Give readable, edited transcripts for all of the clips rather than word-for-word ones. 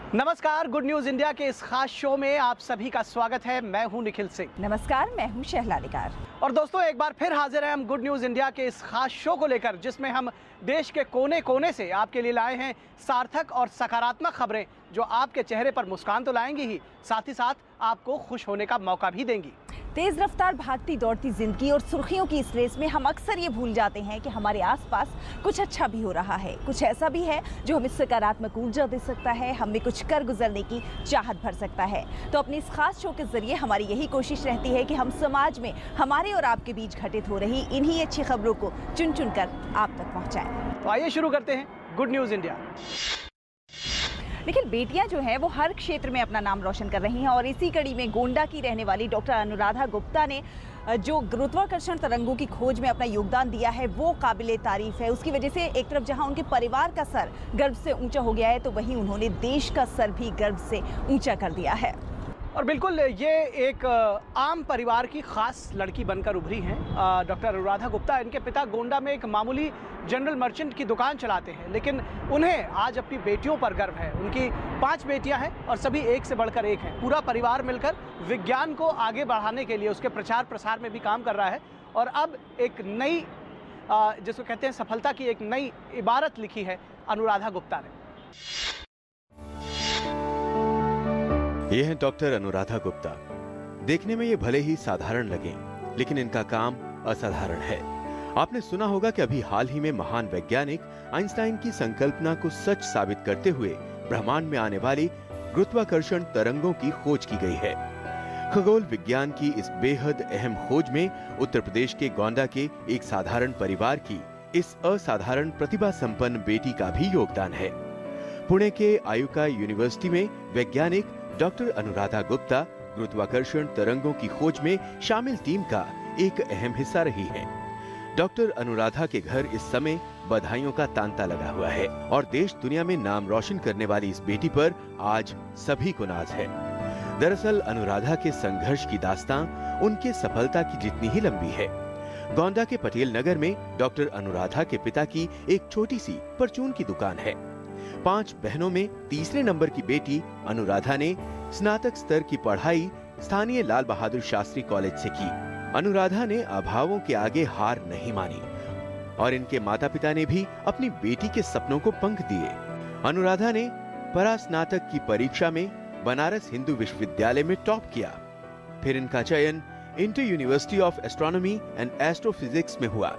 नमस्कार, good news India के इस खास शो में आप सभी का स्वागत है। मैं हूं निखिल सिंह। नमस्कार, मैं हूं शहला निगार। और दोस्तों, एक बार फिर हाजिर हैं हम गुड न्यूज इंडिया के इस खास शो को लेकर, जिसमें हम देश के कोने कोने से आपके लिए लाए हैं सार्थक और सकारात्मक खबरें, जो आपके चेहरे पर मुस्कान तो लाएंगी ही, साथ ही साथ आपको खुश होने का मौका भी देंगी। तेज रफ्तार भागती दौड़ती जिंदगी और सुर्खियों की इस रेस में हम अक्सर ये भूल जाते हैं कि हमारे आसपास कुछ अच्छा भी हो रहा है, कुछ ऐसा भी है जो हमें सकारात्मक ऊर्जा दे सकता है, हमें कुछ कर गुजरने की चाहत भर सकता है। तो अपनी इस खास शो के जरिए हमारी यही कोशिश रहती है कि हम समाज में हमारे और आपके बीच घटित हो रही इन्हीं अच्छी खबरों को चुन चुन कर आप तक पहुँचाएं। तो आइए शुरू करते हैं गुड न्यूज इंडिया। लेकिन बेटियां जो हैं वो हर क्षेत्र में अपना नाम रोशन कर रही हैं और इसी कड़ी में गोंडा की रहने वाली डॉक्टर अनुराधा गुप्ता ने जो गुरुत्वाकर्षण तरंगों की खोज में अपना योगदान दिया है वो काबिले तारीफ है। उसकी वजह से एक तरफ जहां उनके परिवार का सर गर्व से ऊंचा हो गया है, तो वहीं उन्होंने देश का सर भी गर्व से ऊंचा कर दिया है। और बिल्कुल ये एक आम परिवार की खास लड़की बनकर उभरी हैं डॉक्टर अनुराधा गुप्ता। इनके पिता गोंडा में एक मामूली जनरल मर्चेंट की दुकान चलाते हैं, लेकिन उन्हें आज अपनी बेटियों पर गर्व है। उनकी 5 बेटियां हैं और सभी एक से बढ़कर एक हैं। पूरा परिवार मिलकर विज्ञान को आगे बढ़ाने के लिए उसके प्रचार प्रसार में भी काम कर रहा है। और अब एक नई जिसको कहते हैं सफलता की एक नई इबारत लिखी है अनुराधा गुप्ता ने। ये हैं डॉक्टर अनुराधा गुप्ता। देखने में ये भले ही साधारण लगें, लेकिन इनका काम असाधारण है। आपने सुना होगा कि अभी हाल ही में महान वैज्ञानिक आइंस्टाइन की संकल्पना को सच साबित करते हुए ब्रह्मांड में आने वाली गुरुत्वाकर्षण तरंगों की खोज की गई है। खगोल विज्ञान की इस बेहद अहम खोज में उत्तर प्रदेश के गोंडा के एक साधारण परिवार की इस असाधारण प्रतिभा संपन्न बेटी का भी योगदान है। पुणे के आयुका यूनिवर्सिटी में वैज्ञानिक डॉक्टर अनुराधा गुप्ता गुरुत्वाकर्षण तरंगों की खोज में शामिल टीम का एक अहम हिस्सा रही हैं। डॉक्टर अनुराधा के घर इस समय बधाइयों का तांता लगा हुआ है और देश दुनिया में नाम रोशन करने वाली इस बेटी पर आज सभी को नाज है। दरअसल अनुराधा के संघर्ष की दास्तां उनके सफलता की जितनी ही लंबी है। गोंडा के पटेल नगर में डॉक्टर अनुराधा के पिता की एक छोटी सी परचून की दुकान है। 5 बहनों में तीसरे नंबर की बेटी अनुराधा ने स्नातक स्तर की पढ़ाई स्थानीय लाल बहादुर शास्त्री कॉलेज से की। अनुराधा ने अभावों के आगे हार नहीं मानी और इनके माता पिता ने भी अपनी बेटी के सपनों को पंख दिए। अनुराधा ने परास्नातक की परीक्षा में बनारस हिंदू विश्वविद्यालय में टॉप किया। फिर इनका चयन Inter University of Astronomy and Astrophysics में हुआ।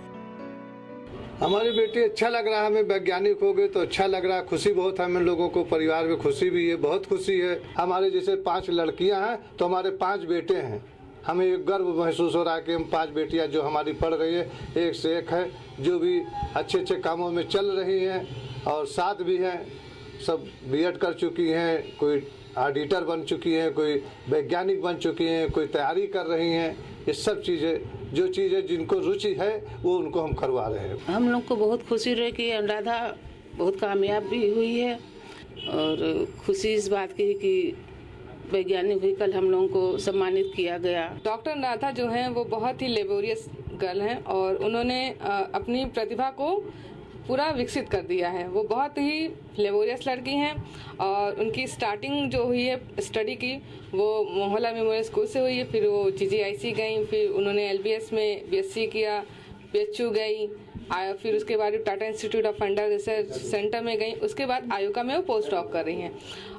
हमारी बेटी अच्छा लग रहा है, हमें वैज्ञानिक हो गए तो अच्छा लग रहा है। खुशी बहुत है हम लोगों को, परिवार में खुशी भी है, बहुत खुशी है। हमारे जैसे 5 लड़कियां हैं तो हमारे 5 बेटे हैं। हमें एक गर्व महसूस हो रहा है कि हम 5 बेटियां जो हमारी पढ़ रही है, एक से एक है, जो भी अच्छे अच्छे कामों में चल रही हैं और साथ भी हैं। सब बीएड कर चुकी हैं, कोई ऑडिटर बन चुकी हैं, कोई वैज्ञानिक बन चुकी हैं, कोई तैयारी कर रही हैं। ये सब चीज़ें जो चीज़ें जिनको रुचि है वो उनको हम करवा रहे हैं। हम लोग को बहुत खुशी रही कि अनुराधा बहुत कामयाब भी हुई है और खुशी इस बात की कि वैज्ञानिक भी कल हम लोगों को सम्मानित किया गया। डॉक्टर अनुराधा जो हैं वो बहुत ही लेबोरियस गर्ल हैं और उन्होंने अपनी प्रतिभा को पूरा विकसित कर दिया है। वो बहुत ही लेबोरियस लड़की हैं और उनकी स्टार्टिंग जो हुई है स्टडी की वो मोहल्ला मेमोरियल स्कूल से हुई है। फिर वो GGIC गई, फिर उन्होंने LBS में BSc किया, PHU गई, फिर उसके बाद Tata Institute of Fundamental Research Centre में गई। उसके बाद आयुका में वो पोस्ट डॉक कर रही हैं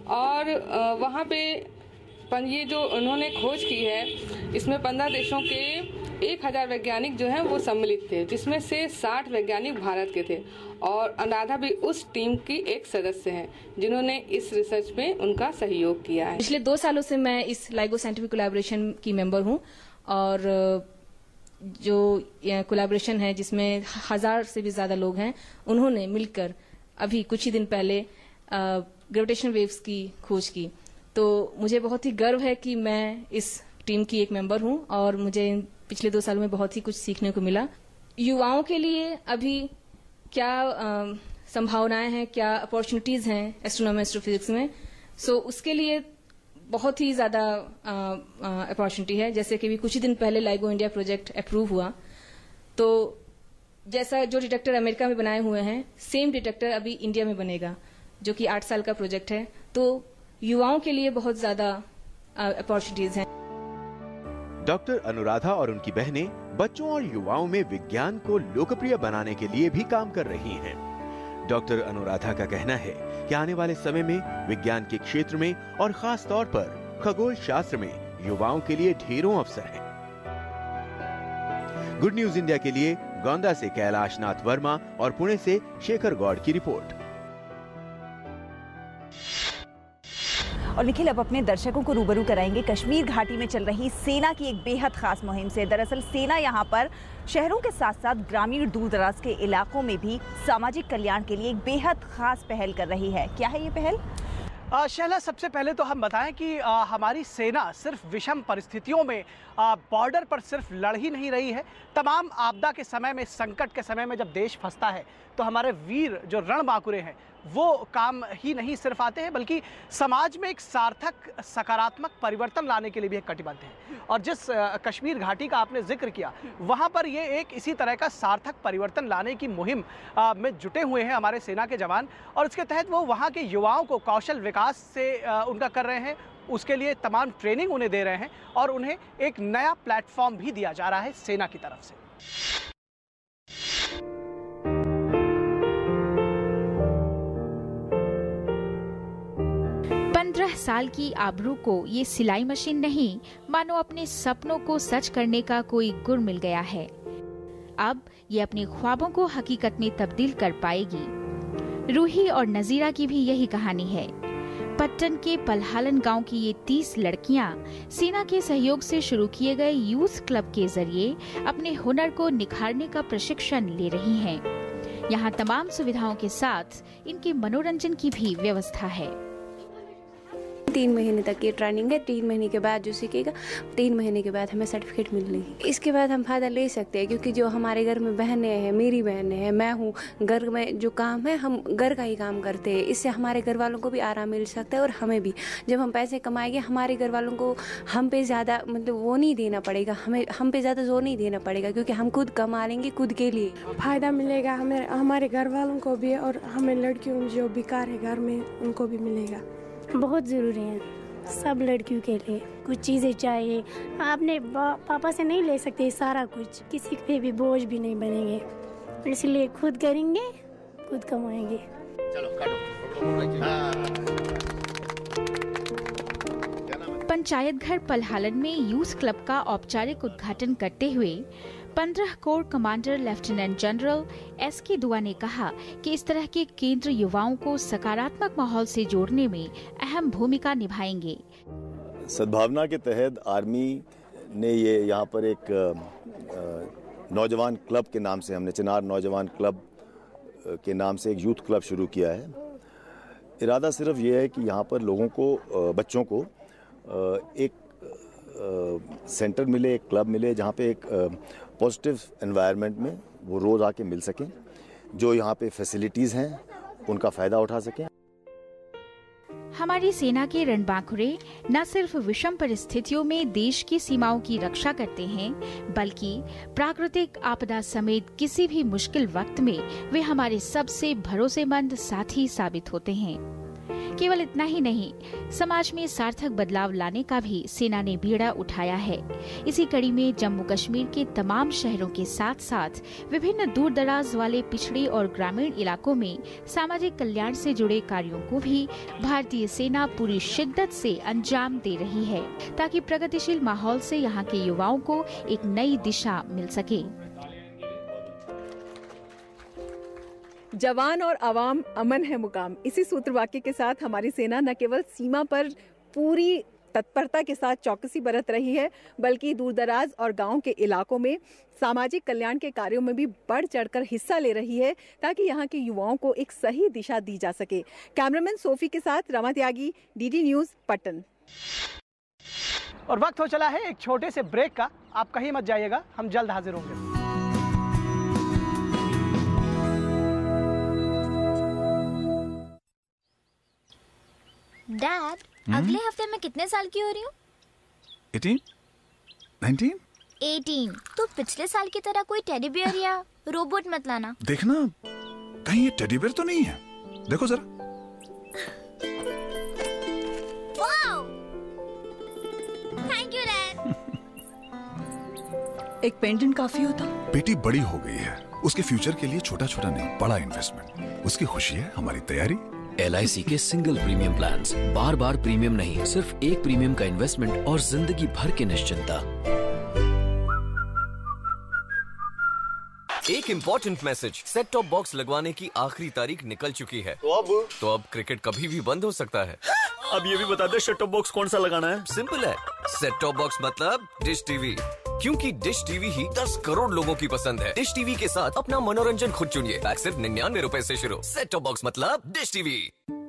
और वहाँ पे ये जो उन्होंने खोज की है इसमें 15 देशों के 1000 वैज्ञानिक जो हैं वो सम्मिलित थे, जिसमें से 60 वैज्ञानिक भारत के थे और अनुराधा भी उस टीम की एक सदस्य हैं जिन्होंने इस रिसर्च में उनका सहयोग किया है। पिछले 2 सालों से मैं इस लाइगो साइंटिफिक कोलैबोरेशन की मेंबर हूं और जो कोलैबोरेशन है जिसमें 1000 से भी ज्यादा लोग हैं, उन्होंने मिलकर अभी कुछ ही दिन पहले ग्रेविटेशन वेव्स की खोज की। तो मुझे बहुत ही गर्व है कि मैं इस टीम की एक मेंबर हूं और मुझे पिछले 2 सालों में बहुत ही कुछ सीखने को मिला। युवाओं के लिए अभी क्या संभावनाएं हैं, क्या अपॉर्चुनिटीज हैं एस्ट्रोनॉमी एस्ट्रोफिजिक्स में, सो उसके लिए बहुत ही ज्यादा अपॉर्चुनिटी है। जैसे कि भी कुछ ही दिन पहले लाइगो इंडिया प्रोजेक्ट अप्रूव हुआ, तो जैसा जो डिटेक्टर अमेरिका में बनाए हुए हैं सेम डिटेक्टर अभी इंडिया में बनेगा, जो कि 8 साल का प्रोजेक्ट है। तो युवाओं के लिए बहुत ज्यादा अपॉर्चुनिटीज हैं। डॉक्टर अनुराधा और उनकी बहनें बच्चों और युवाओं में विज्ञान को लोकप्रिय बनाने के लिए भी काम कर रही हैं। डॉक्टर अनुराधा का कहना है कि आने वाले समय में विज्ञान के क्षेत्र में और खास तौर पर खगोल शास्त्र में युवाओं के लिए ढेरों अवसर हैं। गुड न्यूज इंडिया के लिए गोंदा से कैलाश नाथ वर्मा और पुणे से शेखर गौड़ की रिपोर्ट। और निखिल, अब अपने दर्शकों को रूबरू कराएंगे कश्मीर घाटी में चल रही सेना की एक बेहद खास मुहिम से। दरअसल सेना यहाँ पर शहरों के साथ साथ ग्रामीण दूर दराज के इलाकों में भी सामाजिक कल्याण के लिए एक बेहद खास पहल कर रही है। क्या है ये पहल? शैला, सबसे पहले तो हम बताएं कि हमारी सेना सिर्फ विषम परिस्थितियों में बॉर्डर पर सिर्फ लड़ ही नहीं रही है। तमाम आपदा के समय में, संकट के समय में जब देश फंसता है तो हमारे वीर जो रणबांकुरे हैं वो काम ही नहीं सिर्फ आते हैं, बल्कि समाज में एक सार्थक सकारात्मक परिवर्तन लाने के लिए भी कटिबद्ध हैं। और जिस कश्मीर घाटी का आपने जिक्र किया, वहाँ पर ये एक इसी तरह का सार्थक परिवर्तन लाने की मुहिम में जुटे हुए हैं हमारे सेना के जवान। और इसके तहत वो वहाँ के युवाओं को कौशल विकास से उनका कर रहे हैं, उसके लिए तमाम ट्रेनिंग उन्हें दे रहे हैं और उन्हें एक नया प्लेटफॉर्म भी दिया जा रहा है सेना की तरफ से। 15 साल की आबरू को ये सिलाई मशीन नहीं, मानो अपने सपनों को सच करने का कोई गुर मिल गया है। अब ये अपने ख्वाबों को हकीकत में तब्दील कर पाएगी। रूही और नजीरा की भी यही कहानी है। पट्टन के पलहालन गांव की ये 30 लड़कियां सेना के सहयोग से शुरू किए गए यूथ क्लब के जरिए अपने हुनर को निखारने का प्रशिक्षण ले रही हैं। यहाँ तमाम सुविधाओं के साथ इनके मनोरंजन की भी व्यवस्था है। 3 महीने तक की ट्रेनिंग है। 3 महीने के बाद जो सीखेगा, 3 महीने के बाद हमें सर्टिफिकेट मिलेगी। इसके बाद हम फायदा ले सकते हैं, क्योंकि जो हमारे घर में बहनें हैं, मेरी बहनें हैं, मैं हूँ, घर में जो काम है हम घर का ही काम करते हैं। इससे हमारे घर वालों को भी आराम मिल सकता है और हमें भी। जब हम पैसे कमाएंगे, हमारे घर वालों को हम पे ज़्यादा मतलब वो नहीं देना पड़ेगा, हमें हम पे ज़्यादा जोर नहीं देना पड़ेगा, क्योंकि हम खुद कमा लेंगे खुद के लिए। फ़ायदा मिलेगा हमें, हमारे घर वालों को भी, और हमें लड़कियों जो बेकार है घर में उनको भी मिलेगा। बहुत ज़रूरी है सब लड़कियों के लिए। कुछ चीज़ें चाहिए, आपने पापा से नहीं ले सकते सारा कुछ, किसी पे भी बोझ भी नहीं बनेंगे, इसलिए खुद करेंगे, खुद कमाएंगे। पंचायत घर पलहालन में यूथ क्लब का औपचारिक उद्घाटन करते हुए 15 corps commander lieutenant general SK Dua ने कहा कि इस तरह के केंद्र युवाओं को सकारात्मक माहौल से जोड़ने में अहम भूमिका निभाएंगे। सद्भावना के तहत आर्मी ने ये यहाँ पर एक नौजवान क्लब के नाम से, हमने चिनार नौजवान क्लब के नाम से एक यूथ क्लब शुरू किया है। इरादा सिर्फ ये है कि यहाँ पर लोगों को, बच्चों को एक सेंटर मिले, एक क्लब मिले, जहाँ पे एक पॉजिटिव एनवायरनमेंट में वो रोज़ आके मिल सकें, जो यहाँ पे फैसिलिटीज़ हैं उनका फ़ायदा उठा सकें। हमारी सेना के रणबांकुरे न सिर्फ विषम परिस्थितियों में देश की सीमाओं की रक्षा करते हैं, बल्कि प्राकृतिक आपदा समेत किसी भी मुश्किल वक्त में वे हमारे सबसे भरोसेमंद साथी साबित होते हैं। केवल इतना ही नहीं, समाज में सार्थक बदलाव लाने का भी सेना ने बीड़ा उठाया है। इसी कड़ी में जम्मू कश्मीर के तमाम शहरों के साथ साथ विभिन्न दूर दराज वाले पिछड़े और ग्रामीण इलाकों में सामाजिक कल्याण से जुड़े कार्यों को भी भारतीय सेना पूरी शिद्दत से अंजाम दे रही है, ताकि प्रगतिशील माहौल से यहाँ के युवाओं को एक नई दिशा मिल सके। जवान और आवाम अमन है मुकाम, इसी सूत्र वाक्य के साथ हमारी सेना न केवल सीमा पर पूरी तत्परता के साथ चौकसी बरत रही है, बल्कि दूरदराज और गांव के इलाकों में सामाजिक कल्याण के कार्यों में भी बढ़ चढ़कर हिस्सा ले रही है, ताकि यहां के युवाओं को एक सही दिशा दी जा सके। कैमरामैन सोफी के साथ रमा त्यागी, DD न्यूज़, पटन। और वक्त हो चला है एक छोटे से ब्रेक का, आप कहीं मत जाइएगा, हम जल्द हाजिर होंगे। डैड, अगले हफ्ते मैं कितने साल की हो रही हूँ? 18? 19? 18। तो पिछले साल की तरह कोई टेडी बियर या रोबोट मत लाना। देखना कहीं ये टेडी बियर तो नहीं है, देखो जरा। एक पेंडेंट काफी होता। बेटी बड़ी हो गई है, उसके फ्यूचर के लिए छोटा छोटा नहीं, बड़ा इन्वेस्टमेंट। उसकी खुशी है हमारी तैयारी। LIC के सिंगल प्रीमियम प्लान्स, बार बार प्रीमियम नहीं, सिर्फ एक प्रीमियम का इन्वेस्टमेंट और जिंदगी भर की निश्चिंता। एक important message, set top box लगवाने की आखिरी तारीख निकल चुकी है। तो अब क्रिकेट कभी भी बंद हो सकता है। अब ये भी बता दे सेट टॉप बॉक्स कौन सा लगाना है? सिंपल है, सेट टॉप बॉक्स मतलब डिश टीवी, क्योंकि डिश टीवी ही 10 करोड़ लोगों की पसंद है। डिश टीवी के साथ अपना मनोरंजन खुद चुनिए, पैक सिर्फ 99 रुपए से शुरू। सेट टॉप बॉक्स मतलब डिश टीवी।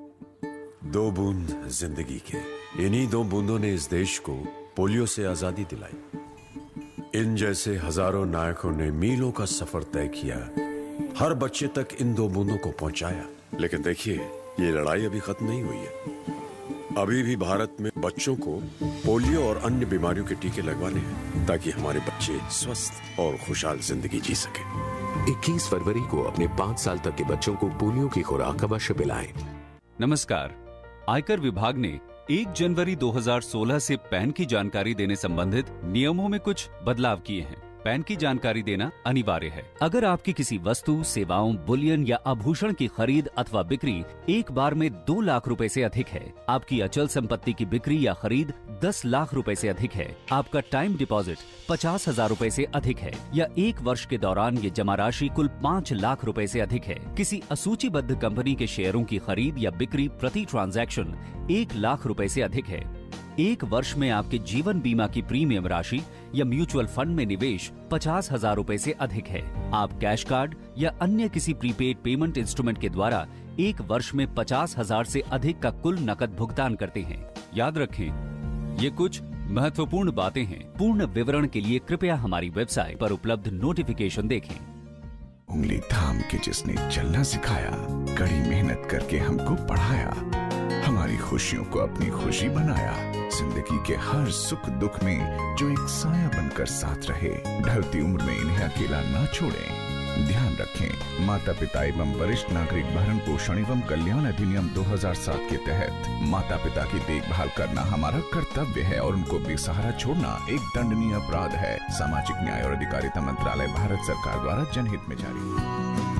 2 बूंद जिंदगी के, इन्हीं 2 बूंदों ने इस देश को पोलियो से आजादी दिलाई। इन जैसे हजारों नायकों ने मीलों का सफर तय किया, हर बच्चे तक इन 2 बूंदों को पहुंचाया। लेकिन देखिए, ये लड़ाई अभी खत्म नहीं हुई है। अभी भी भारत में बच्चों को पोलियो और अन्य बीमारियों के टीके लगवाने हैं, ताकि हमारे बच्चे स्वस्थ और खुशहाल जिंदगी जी सके। 21 फरवरी को अपने 5 साल तक के बच्चों को पोलियो की खुराक अवश्य पिलाएं। नमस्कार। आयकर विभाग ने 1 जनवरी 2016 से पैन की जानकारी देने संबंधित नियमों में कुछ बदलाव किए हैं। पैन की जानकारी देना अनिवार्य है। अगर आपकी किसी वस्तु, सेवाओं, बुलियन या आभूषण की खरीद अथवा बिक्री एक बार में 2 लाख रुपए से अधिक है, आपकी अचल संपत्ति की बिक्री या खरीद 10 लाख रुपए से अधिक है, आपका टाइम डिपॉजिट 50,000 रुपए से अधिक है या 1 वर्ष के दौरान ये जमा राशि कुल 5 लाख रुपए से अधिक है, किसी असूचीबद्ध कंपनी के शेयरों की खरीद या बिक्री प्रति ट्रांजैक्शन 1 लाख रुपए से अधिक है, 1 वर्ष में आपके जीवन बीमा की प्रीमियम राशि या म्यूचुअल फंड में निवेश 50,000 रुपए से अधिक है, आप कैश कार्ड या अन्य किसी प्रीपेड पेमेंट इंस्ट्रूमेंट के द्वारा 1 वर्ष में 50,000 से अधिक का कुल नकद भुगतान करते हैं। याद रखें, ये कुछ महत्वपूर्ण बातें हैं। पूर्ण विवरण के लिए कृपया हमारी वेबसाइट पर उपलब्ध नोटिफिकेशन देखें। उंगली थाम के जिसने चलना सिखाया, कड़ी मेहनत करके हमको पढ़ाया, हमारी खुशियों को अपनी खुशी बनाया, जिंदगी के हर सुख दुख में जो एक साया बनकर साथ रहे, ढलती उम्र में इन्हें अकेला ना छोड़ें। ध्यान रखें, माता पिता एवं वरिष्ठ नागरिक भरण पोषण एवं कल्याण अधिनियम 2007 के तहत माता पिता की देखभाल करना हमारा कर्तव्य है और उनको बेसहारा छोड़ना एक दंडनीय अपराध है। सामाजिक न्याय और अधिकारिता मंत्रालय, भारत सरकार द्वारा जनहित में जारी।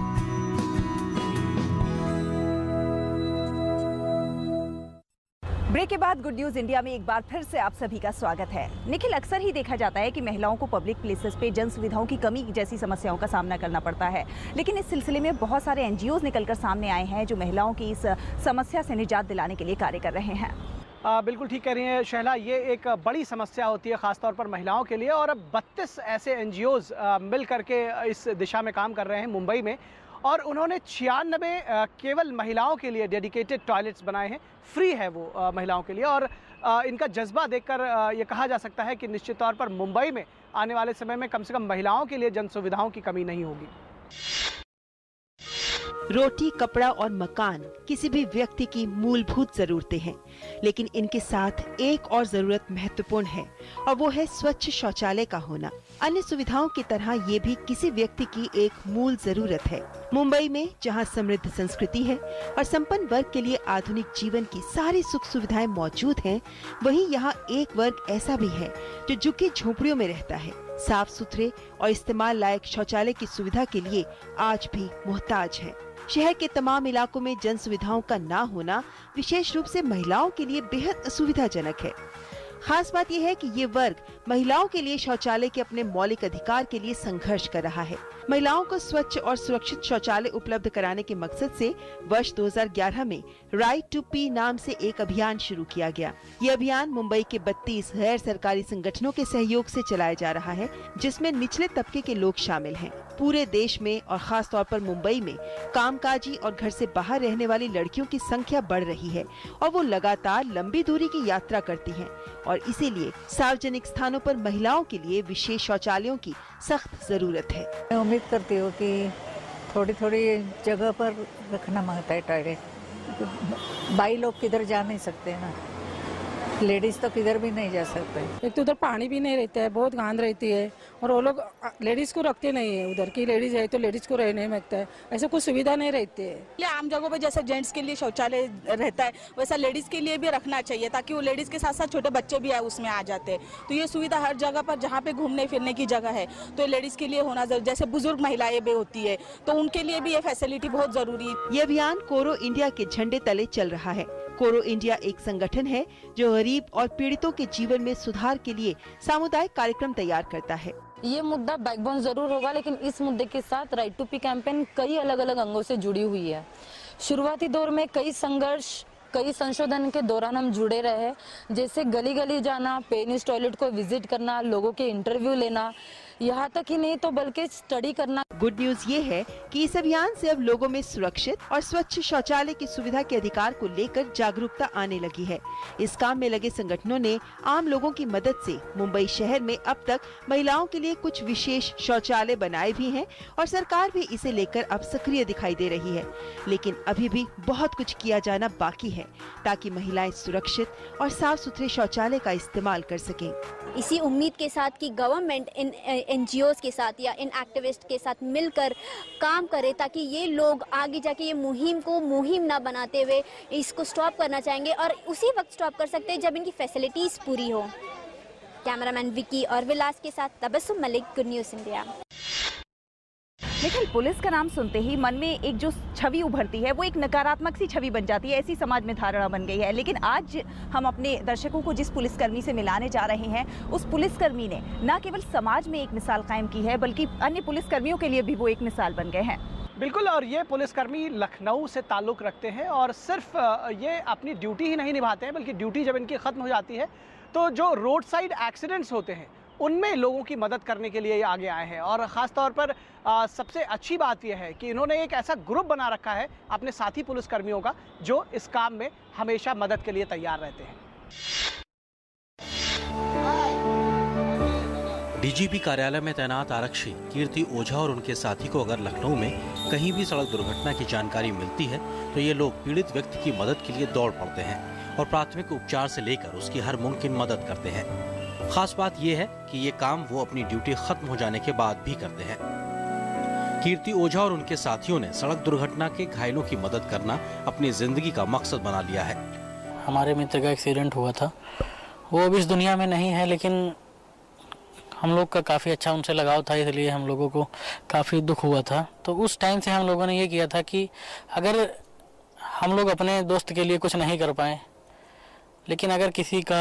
ब्रेक के बाद गुड न्यूज इंडिया में एक बार फिर से आप सभी का स्वागत है। निखिल, अक्सर ही देखा जाता है कि महिलाओं को पब्लिक प्लेसेस पे जन सुविधाओं की कमी जैसी समस्याओं का सामना करना पड़ता है, लेकिन इस सिलसिले में बहुत सारे एनजीओज निकलकर सामने आए हैं जो महिलाओं की इस समस्या से निजात दिलाने के लिए कार्य कर रहे हैं। बिल्कुल ठीक कह रही हैं शहला, ये एक बड़ी समस्या होती है खासतौर पर महिलाओं के लिए, और अब 32 ऐसे एनजीओज मिल करके इस दिशा में काम कर रहे हैं मुंबई में, और उन्होंने 96 केवल महिलाओं के लिए डेडिकेटेड टॉयलेट्स बनाए हैं। फ्री है वो महिलाओं के लिए, और इनका जज्बा देखकर ये कहा जा सकता है कि निश्चित तौर पर मुंबई में आने वाले समय में कम से कम महिलाओं के लिए जन सुविधाओं की कमी नहीं होगी। रोटी, कपड़ा और मकान किसी भी व्यक्ति की मूलभूत जरूरतें हैं, लेकिन इनके साथ एक और जरूरत महत्वपूर्ण है और वो है स्वच्छ शौचालय का होना। अन्य सुविधाओं की तरह ये भी किसी व्यक्ति की एक मूल जरूरत है। मुंबई में जहां समृद्ध संस्कृति है और संपन्न वर्ग के लिए आधुनिक जीवन की सारी सुख सुविधाएं मौजूद हैं, वहीं यहाँ एक वर्ग ऐसा भी है जो झुग्गी झोपड़ियों में रहता है, साफ सुथरे और इस्तेमाल लायक शौचालय की सुविधा के लिए आज भी मोहताज है। शहर के तमाम इलाकों में जन सुविधाओं का ना होना विशेष रूप से महिलाओं के लिए बेहद असुविधाजनक है। खास बात यह है कि ये वर्ग महिलाओं के लिए शौचालय के अपने मौलिक अधिकार के लिए संघर्ष कर रहा है। महिलाओं को स्वच्छ और सुरक्षित शौचालय उपलब्ध कराने के मकसद से वर्ष 2011 में राइट टू पी नाम से एक अभियान शुरू किया गया। ये अभियान मुंबई के 32 गैर सरकारी संगठनों के सहयोग से चलाया जा रहा है, जिसमें निचले तबके के लोग शामिल हैं। पूरे देश में और खास तौर पर मुंबई में कामकाजी और घर से बाहर रहने वाली लड़कियों की संख्या बढ़ रही है और वो लगातार लंबी दूरी की यात्रा करती हैं, और इसीलिए सार्वजनिक स्थानों पर महिलाओं के लिए विशेष शौचालयों की सख्त जरूरत है। मैं उम्मीद करती हूँ कि थोड़ी थोड़ी जगह पर रखना मांगता है टॉयलेट। बाई लोग किधर जा नहीं सकते ना, लेडीज तो किधर भी नहीं जा सकते। एक तो उधर पानी भी नहीं रहता है, बहुत गंद रहती है और वो लोग लेडीज को रखते नहीं है। उधर की लेडीज है तो लेडीज को रहने में लगता है, ऐसा कुछ सुविधा नहीं रहती है। आम जगहों पे जैसे जेंट्स के लिए शौचालय रहता है वैसा लेडीज के लिए भी रखना चाहिए, ताकि वो लेडीज के साथ साथ छोटे बच्चे भी उसमें आ जाते हैं। तो ये सुविधा हर जगह पर जहाँ पे घूमने फिरने की जगह है तो लेडीज के लिए होना जरूरी। जैसे बुजुर्ग महिलाएं भी होती है तो उनके लिए भी ये फैसिलिटी बहुत जरूरी है। ये अभियान कोरो इंडिया के झंडे तले चल रहा है। कोरो इंडिया एक संगठन है जो गरीब और पीड़ितों के जीवन में सुधार के लिए सामुदायिक कार्यक्रम तैयार करता है। ये मुद्दा बैकबोन जरूर होगा, लेकिन इस मुद्दे के साथ राइट टू पी कैंपेन कई अलग अलग अंगों से जुड़ी हुई है। शुरुआती दौर में कई संघर्ष, कई संशोधन के दौरान हम जुड़े रहे, जैसे गली गली जाना, पेनिस टॉयलेट को विजिट करना, लोगों के इंटरव्यू लेना, यहाँ तक ही नहीं तो बल्कि स्टडी करना। गुड न्यूज ये है कि इस अभियान से अब लोगों में सुरक्षित और स्वच्छ शौचालय की सुविधा के अधिकार को लेकर जागरूकता आने लगी है। इस काम में लगे संगठनों ने आम लोगों की मदद से मुंबई शहर में अब तक महिलाओं के लिए कुछ विशेष शौचालय बनाए भी हैं और सरकार भी इसे लेकर अब सक्रिय दिखाई दे रही है। लेकिन अभी भी बहुत कुछ किया जाना बाकी है ताकि महिलाएं सुरक्षित और साफ सुथरे शौचालय का इस्तेमाल कर सकें। इसी उम्मीद के साथ कि गवर्नमेंट इन NGOs के साथ या इन एक्टिविस्ट के साथ मिलकर काम करे ताकि ये लोग आगे जाके ये मुहिम को मुहिम ना बनाते हुए इसको स्टॉप करना चाहेंगे और उसी वक्त स्टॉप कर सकते हैं जब इनकी फैसिलिटीज पूरी हो। कैमरामैन विकी और विलास के साथ Tabassum Malik, good news India. लेकिन पुलिस का नाम सुनते ही मन में एक जो छवि उभरती है वो एक नकारात्मक सी छवि बन जाती है, ऐसी समाज में धारणा बन गई है। लेकिन आज हम अपने दर्शकों को जिस पुलिसकर्मी से मिलाने जा रहे हैं उस पुलिसकर्मी ने न केवल समाज में एक मिसाल कायम की है बल्कि अन्य पुलिसकर्मियों के लिए भी वो एक मिसाल बन गए हैं। बिल्कुल, और ये पुलिसकर्मी लखनऊ से ताल्लुक़ रखते हैं और सिर्फ ये अपनी ड्यूटी ही नहीं निभाते हैं बल्कि ड्यूटी जब इनकी ख़त्म हो जाती है तो जो रोड साइड एक्सीडेंट्स होते हैं उनमें लोगों की मदद करने के लिए ये आगे आए हैं। और ख़ास तौर पर सबसे अच्छी बात यह है कि इन्होंने एक ऐसा ग्रुप बना रखा है अपने साथी पुलिसकर्मियों का जो इस काम में हमेशा मदद के लिए तैयार रहते हैं। डीजीपी कार्यालय में तैनात आरक्षी कीर्ति ओझा और उनके साथी को अगर लखनऊ में कहीं भी सड़क दुर्घटना की जानकारी मिलती है तो ये लोग पीड़ित व्यक्ति की मदद के लिए दौड़ पड़ते हैं और प्राथमिक उपचार से लेकर उसकी हर मुमकिन मदद करते हैं। खास बात यह है कि ये काम वो अपनी ड्यूटी खत्म हो जाने के बाद भी करते हैं। कीर्ति ओझा और उनके साथियों ने सड़क दुर्घटना के घायलों की मदद करना अपनी जिंदगी का मकसद बना लिया है। हमारे मित्र का एक्सीडेंट हुआ था, वो अब इस दुनिया में नहीं है, लेकिन हम लोग का काफ़ी अच्छा उनसे लगाव था, इसलिए हम लोगों को काफ़ी दुख हुआ था। तो उस टाइम से हम लोगों ने ये किया था कि अगर हम लोग अपने दोस्त के लिए कुछ नहीं कर पाए, लेकिन अगर किसी का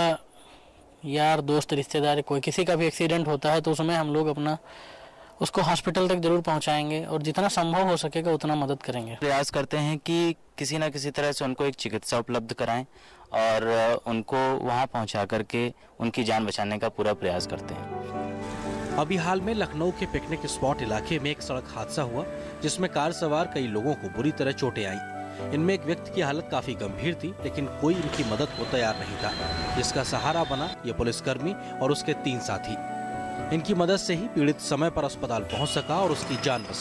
यार दोस्त रिश्तेदार कोई किसी का भी एक्सीडेंट होता है तो उसमें हम लोग अपना उसको हॉस्पिटल तक जरूर पहुंचाएंगे और जितना संभव हो सकेगा उतना मदद करेंगे। प्रयास करते हैं कि किसी न किसी तरह से उनको एक चिकित्सा उपलब्ध कराएं और उनको वहां पहुंचा करके उनकी जान बचाने का पूरा प्रयास करते हैं। अभी हाल में लखनऊ के पिकनिक स्पॉट इलाके में एक सड़क हादसा हुआ जिसमें कार सवार कई लोगों को बुरी तरह चोटें आई। इनमें एक व्यक्ति की हालत काफी गंभीर थी, लेकिन कोई इनकी मदद को तैयार नहीं था, जिसका सहारा बना ये पुलिसकर्मी और उसके 3 साथी। इनकी मदद से ही पीड़ित समय पर अस्पताल पहुंच सका और उसकी जान बच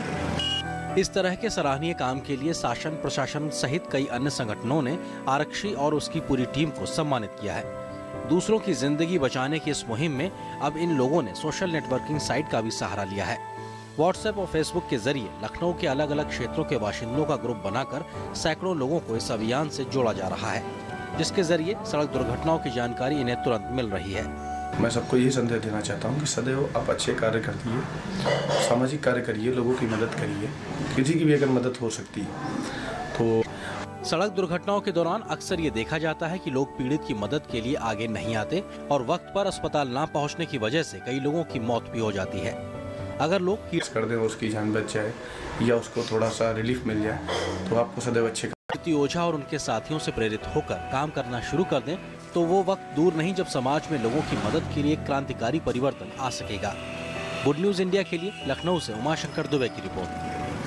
सकी। इस तरह के सराहनीय काम के लिए शासन, प्रशासन सहित कई अन्य संगठनों ने आरक्षी और उसकी पूरी टीम को सम्मानित किया है। दूसरों की जिंदगी बचाने की इस मुहिम में अब इन लोगों ने सोशल नेटवर्किंग साइट का भी सहारा लिया है। व्हाट्सएप और फेसबुक के जरिए लखनऊ के अलग अलग क्षेत्रों के बाशिंदों का ग्रुप बनाकर सैकड़ों लोगों को इस अभियान से जोड़ा जा रहा है, जिसके जरिए सड़क दुर्घटनाओं की जानकारी इन्हें तुरंत मिल रही है। मैं सबको यही संदेश देना चाहता हूँ कि सदैव आप अच्छे कार्य करिए, सामाजिक कार्य करिए, लोगों की मदद करिए। किसी की भी अगर मदद हो सकती है तो। सड़क दुर्घटनाओं के दौरान अक्सर ये देखा जाता है कि लोग पीड़ित की मदद के लिए आगे नहीं आते और वक्त पर अस्पताल न पहुँचने की वजह से कई लोगों की मौत भी हो जाती है। अगर लोग कर दें उसकी जान बच जाए या उसको थोड़ा सा रिलीफ मिल जाए तो आपको सदैव अच्छे। कीर्ति ओझा और उनके साथियों से प्रेरित होकर काम करना शुरू कर दें तो वो वक्त दूर नहीं जब समाज में लोगों की मदद के लिए क्रांतिकारी परिवर्तन आ सकेगा। गुड न्यूज़ इंडिया के लिए लखनऊ से उमाशंकर दुबे की रिपोर्ट।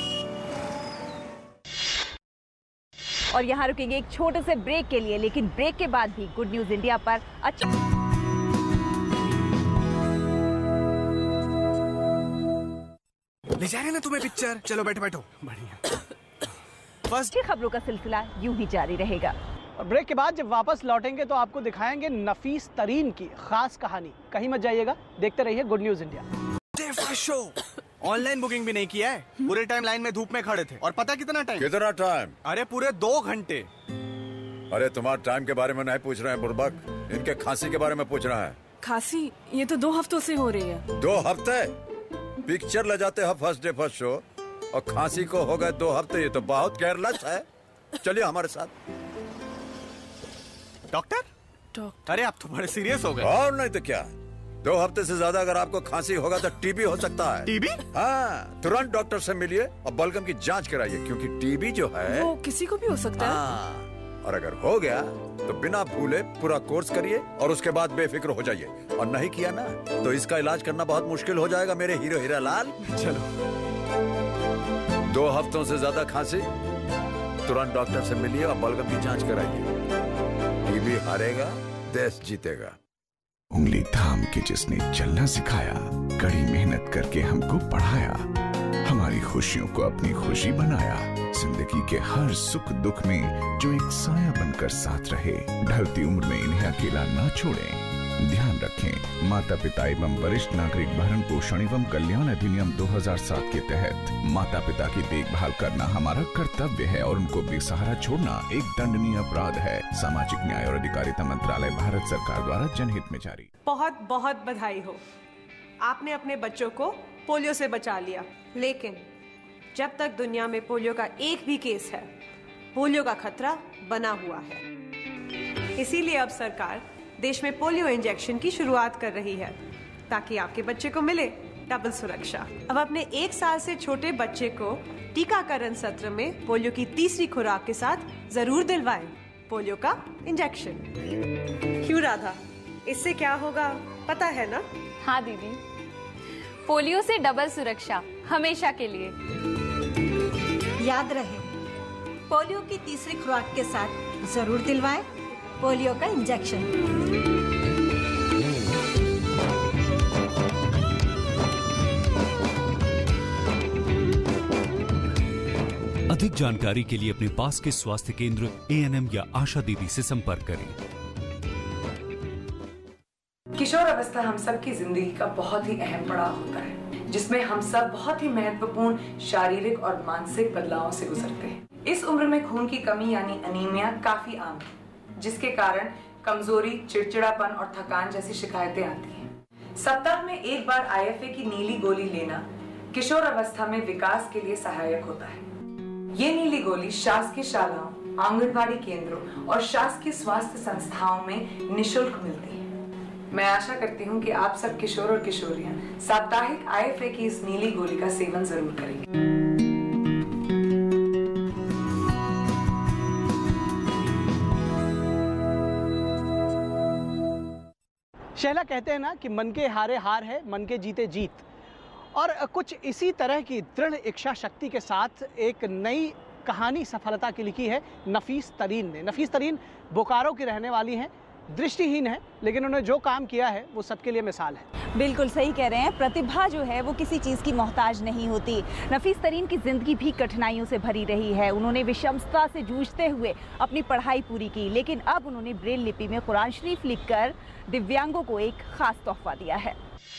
और यहाँ रुकेंगे एक छोटे से ब्रेक के लिए, लेकिन ब्रेक के बाद भी गुड न्यूज़ इंडिया पर अच्छा ले जा रहे हैं ना तुम्हें पिक्चर, चलो बैठो बैठो। बढ़िया। फर्स्ट खबरों का सिलसिला यूं ही जारी रहेगा। और ब्रेक के बाद जब वापस लौटेंगे तो आपको दिखाएंगे नफीस तरीन की खास कहानी। कहीं मत जाइएगा, देखते रहिए good news India. Online booking भी नहीं किया है, पूरे टाइम लाइन में धूप में खड़े थे। और पता कितना टाइम? कितना टाइम? अरे पूरे 2 घंटे। अरे तुम्हारे टाइम के बारे में नहीं पूछ रहे हैं बुड़बक, इनके खांसी के बारे में पूछ रहा है। खांसी ये तो 2 हफ्तों से हो रही है। 2 हफ्ते? पिक्चर ले जाते हैं फर्स्ट डे फर्स्ट शो और खांसी को हो गए 2 हफ्ते, ये तो बहुत केयरलेस है। चलिए हमारे साथ। डॉक्टर? अरे आप तो बड़े सीरियस हो गए। और नहीं तो क्या, 2 हफ्ते से ज्यादा अगर आपको खांसी होगा तो टीबी हो सकता है। टीबी? हाँ, तुरंत डॉक्टर से मिलिए और बलगम की जांच कराइए, क्योंकि टीबी जो है वो किसी को भी हो सकता है। और अगर हो गया तो बिना भूले पूरा कोर्स करिए और उसके बाद बेफिक्र हो जाइए। और नहीं किया ना तो इसका इलाज करना बहुत मुश्किल हो जाएगा मेरे हीरो हीरा लाल। चलो। 2 हफ्तों से ज्यादा खांसी, तुरंत डॉक्टर से मिलिए और बलगम की जांच कराइए। टीबी हारेगा, देश जीतेगा। उंगली थाम के जिसने चलना सिखाया, कड़ी मेहनत करके हमको पढ़ाया, हमारी खुशियों को अपनी खुशी बनाया, जिंदगी के हर सुख दुख में जो एक साया बनकर साथ रहे, ढलती उम्र में इन्हें अकेला ना छोड़ें। ध्यान रखें, माता पिता एवं वरिष्ठ नागरिक भरण पोषण एवं कल्याण अधिनियम 2007 के तहत माता पिता की देखभाल करना हमारा कर्तव्य है और उनको बेसहारा छोड़ना एक दंडनीय अपराध है। सामाजिक न्याय और अधिकारिता मंत्रालय, भारत सरकार द्वारा जनहित में जारी। बहुत बहुत बधाई हो, आपने अपने बच्चों को पोलियो से बचा लिया। लेकिन जब तक दुनिया में पोलियो का एक भी केस है, पोलियो का खतरा बना हुआ है। इसीलिए अब सरकार देश में पोलियो इंजेक्शन की शुरुआत कर रही है, ताकि आपके बच्चे को मिले डबल सुरक्षा। अब अपने 1 साल से छोटे बच्चे को टीकाकरण सत्र में पोलियो की 3री खुराक के साथ जरूर दिलवाएं पोलियो का इंजेक्शन। क्यों राधा, इससे क्या होगा पता है ना? हाँ दीदी, पोलियो से डबल सुरक्षा हमेशा के लिए। याद रहे, पोलियो की 3री खुराक के साथ जरूर दिलवाएं पोलियो का इंजेक्शन। अधिक जानकारी के लिए अपने पास के स्वास्थ्य केंद्र, ANM या आशा दीदी से संपर्क करें। किशोर अवस्था हम सब की जिंदगी का बहुत ही अहम पड़ाव होता है, जिसमें हम सब बहुत ही महत्वपूर्ण शारीरिक और मानसिक बदलावों से गुजरते हैं। इस उम्र में खून की कमी यानी अनीमिया काफी आम है, जिसके कारण कमजोरी, चिड़चिड़ापन और थकान जैसी शिकायतें आती हैं। सप्ताह में 1 बार IFA की नीली गोली लेना किशोर अवस्था में विकास के लिए सहायक होता है। ये नीली गोली शासकीय शालाओं, आंगनबाड़ी केंद्रों और शासकीय स्वास्थ्य संस्थाओं में निशुल्क मिलती है। मैं आशा करती हूँ कि आप सब किशोर और किशोरियां साप्ताहिक IFA की इस नीली गोली का सेवन जरूर करेंगे। शैला कहते हैं ना कि मन के हारे हार है, मन के जीते जीत। और कुछ इसी तरह की दृढ़ इच्छा शक्ति के साथ एक नई कहानी सफलता की लिखी है नफीस तरीन ने। नफीस तरीन बोकारो की रहने वाली हैं, दृष्टिहीन है, लेकिन उन्होंने जो काम किया है वो सबके लिए मिसाल है। बिल्कुल सही कह रहे हैं, प्रतिभा जो है वो किसी चीज़ की मोहताज नहीं होती। नफीस तरीन की जिंदगी भी कठिनाइयों से भरी रही है। उन्होंने विषमता से जूझते हुए अपनी पढ़ाई पूरी की, लेकिन अब उन्होंने ब्रेल लिपि में कुरान शरीफ लिखकर दिव्यांगों को एक खास तोहफा दिया है।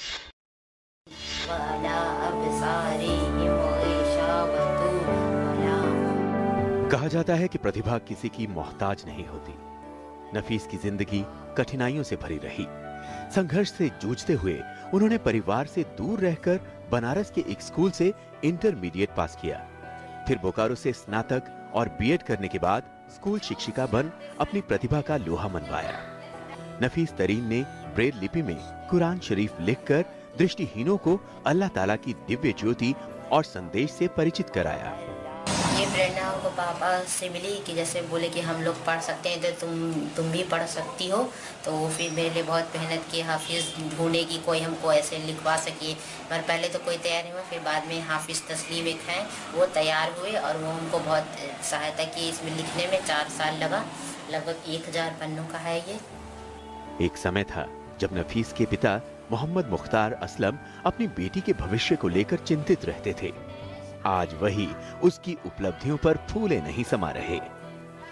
कहा जाता है कि प्रतिभा किसी की मोहताज नहीं होती। नफीस की जिंदगी कठिनाइयों से भरी रही। संघर्ष से जूझते हुए उन्होंने परिवार से दूर रहकर बनारस के एक स्कूल से इंटरमीडिएट पास किया। फिर बोकारो से स्नातक और बीएड करने के बाद स्कूल शिक्षिका बन अपनी प्रतिभा का लोहा मनवाया। नफीस तरीन ने ब्रेल लिपि में कुरान शरीफ लिखकर दृष्टिहीनों को अल्लाह ताला की दिव्य ज्योति और संदेश से परिचित कराया। ये प्रेरणा को पापा से मिली कि जैसे बोले कि हम लोग पढ़ सकते हैं तो तुम भी पढ़ सकती हो। तो फिर मेरे लिए बहुत मेहनत की, हाफिज ढूंढे कि कोई हमको ऐसे लिखवा सके। पर पहले तो कोई तैयार नहीं हुआ, फिर बाद में हाफिज तस्लीम एक हैं वो तैयार हुए और वो उनको बहुत सहायता की। इसमें लिखने में 4 साल लगा, लगभग 1000 पन्नों का है ये। एक समय था जब नफीस के पिता मोहम्मद मुख्तार असलम अपनी बेटी के भविष्य को लेकर चिंतित रहते थे। आज वही उसकी उपलब्धियों पर फूले नहीं समा रहे।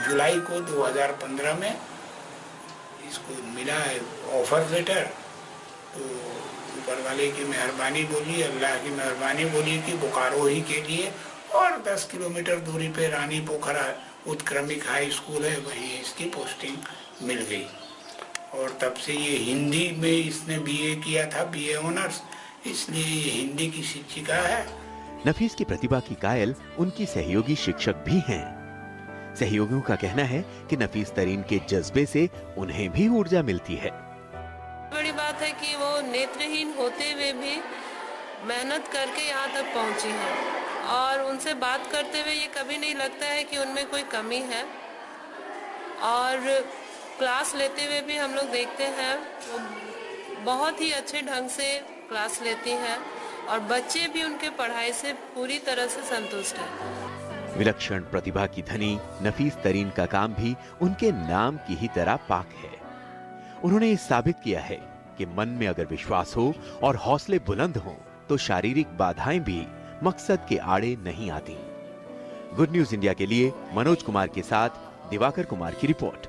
जुलाई को 2015 में इसको मिला है ऑफर लेटर। तो ऊपर वाले की मेहरबानी बोली, अल्लाह की मेहरबानी बोली कि बोकारो ही के लिए, और 10 किलोमीटर दूरी पे रानी पोखरा उत्क्रमिक हाई स्कूल है, वहीं इसकी पोस्टिंग मिल गई। और तब से ये हिंदी में इसने बीए किया था, बीए ऑनर्स, इसलिए ये हिंदी की शिक्षिका है। नफीस की प्रतिभा की कायल उनकी सहयोगी शिक्षक भी हैं। सहयोगियों का कहना है कि नफीस तरीन के जज्बे से उन्हें भी ऊर्जा मिलती है। बड़ी बात है कि वो नेत्रहीन होते हुए भी मेहनत करके यहाँ तक पहुँची हैं, और उनसे बात करते हुए ये कभी नहीं लगता है कि उनमें कोई कमी है। और क्लास लेते हुए भी हम लोग देखते हैं वो बहुत ही अच्छे ढंग से क्लास लेती हैं, और बच्चे भी उनके पढ़ाई से पूरी तरह से संतुष्ट हैं। विलक्षण प्रतिभा की धनी नफीस तरीन का काम भी उनके नाम की ही तरह पाक है। उन्होंने ये साबित किया है कि मन में अगर विश्वास हो और हौसले बुलंद हों तो शारीरिक बाधाएं भी मकसद के आड़े नहीं आती। गुड न्यूज इंडिया के लिए मनोज कुमार के साथ दिवाकर कुमार की रिपोर्ट।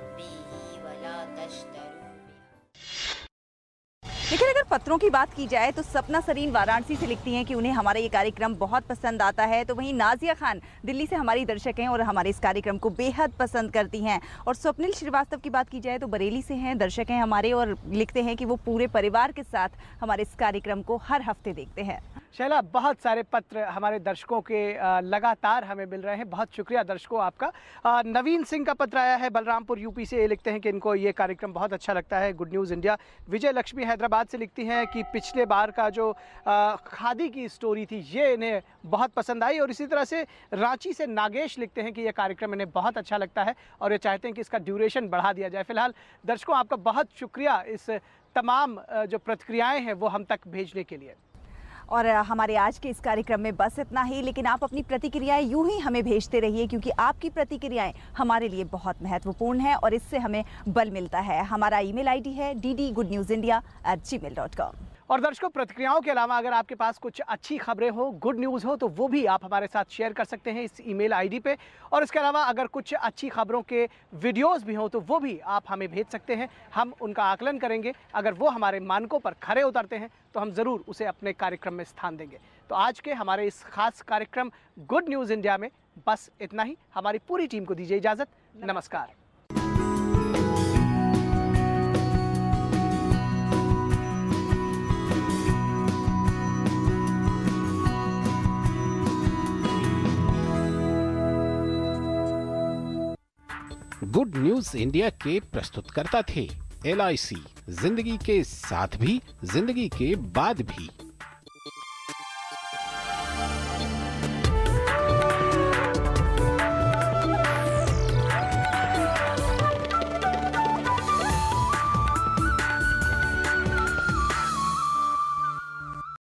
लेकिन अगर पत्रों की बात की जाए तो सपना सरीन वाराणसी से लिखती हैं कि उन्हें हमारा ये कार्यक्रम बहुत पसंद आता है। तो वहीं नाजिया खान दिल्ली से हमारी दर्शक हैं और हमारे इस कार्यक्रम को बेहद पसंद करती हैं। और स्वप्निल श्रीवास्तव की बात की जाए तो बरेली से हैं, दर्शक हैं हमारे, और लिखते हैं कि वो पूरे परिवार के साथ हमारे इस कार्यक्रम को हर हफ्ते देखते हैं। शैला, बहुत सारे पत्र हमारे दर्शकों के लगातार हमें मिल रहे हैं, बहुत शुक्रिया दर्शकों आपका। नवीन सिंह का पत्र आया है बलरामपुर यूपी से, लिखते हैं कि इनको ये कार्यक्रम बहुत अच्छा लगता है, good news India. Vijay Lakshmi Hyderabad से लिखती हैं कि पिछले बार का जो खादी की स्टोरी थी ये इन्हें बहुत पसंद आई। और इसी तरह से रांची से नागेश लिखते हैं कि यह कार्यक्रम इन्हें बहुत अच्छा लगता है और ये चाहते हैं कि इसका ड्यूरेशन बढ़ा दिया जाए। फिलहाल दर्शकों आपका बहुत शुक्रिया इस तमाम जो प्रतिक्रियाएँ हैं वो हम तक भेजने के लिए। और हमारे आज के इस कार्यक्रम में बस इतना ही, लेकिन आप अपनी प्रतिक्रियाएं यूं ही हमें भेजते रहिए, क्योंकि आपकी प्रतिक्रियाएं हमारे लिए बहुत महत्वपूर्ण हैं और इससे हमें बल मिलता है। हमारा ईमेल आईडी है dd.goodnewsindia@gmail.com। और दर्शकों, प्रतिक्रियाओं के अलावा अगर आपके पास कुछ अच्छी खबरें हो, गुड न्यूज़ हो, तो वो भी आप हमारे साथ शेयर कर सकते हैं इस ईमेल आईडी पे। और इसके अलावा अगर कुछ अच्छी खबरों के वीडियोस भी हों तो वो भी आप हमें भेज सकते हैं, हम उनका आकलन करेंगे। अगर वो हमारे मानकों पर खरे उतरते हैं तो हम ज़रूर उसे अपने कार्यक्रम में स्थान देंगे। तो आज के हमारे इस खास कार्यक्रम गुड न्यूज़ इंडिया में बस इतना ही। हमारी पूरी टीम को दीजिए इजाज़त। नमस्कार। गुड न्यूज इंडिया के प्रस्तुतकर्ता थे LIC, जिंदगी के साथ भी जिंदगी के बाद भी।